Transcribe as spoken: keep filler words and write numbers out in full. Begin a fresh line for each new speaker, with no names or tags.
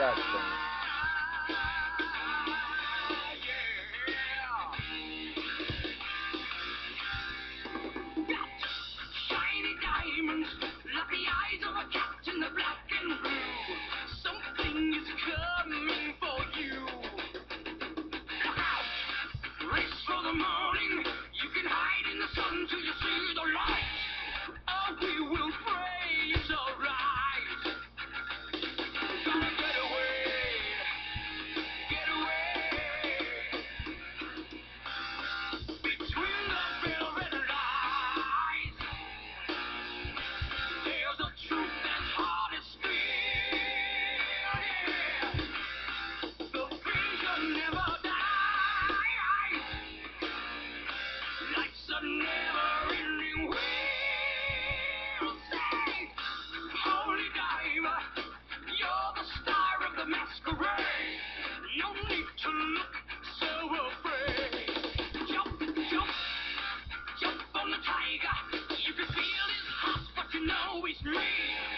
that thing.
Shiny diamonds, like the eyes of a cat in the black and blue. Something is coming for you. Look out! Race for the morning. You can hide in the sun till you see the light. Oh, we will pray it's alright. Gotta get away, get away. Between the velvet lies, there's a truth that's hard to steal. Yeah. The vision never dies. Life's a never-ending wheel. Say, holy diver, you're the star of the masquerade. No need to look so afraid. Jump, jump, jump on the tiger. You can feel his heart, but you know he's me.